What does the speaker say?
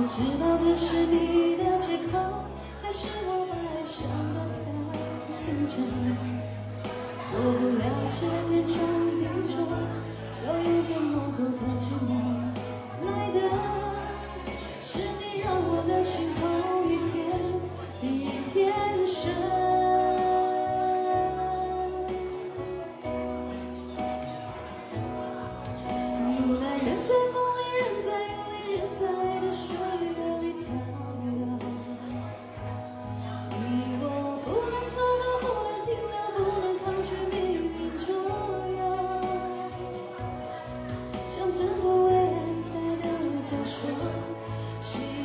知道这是你的借口，还是我把爱想得太认真？过不了这一场离愁，又有这么多的寂寞。来的是你，让我的心头一片比一天深。无奈人在风里，人在雨里，人在爱的水月里漂流。你我不能承诺，不能停留，不能抗拒命运左右。像挣脱未来的枷锁。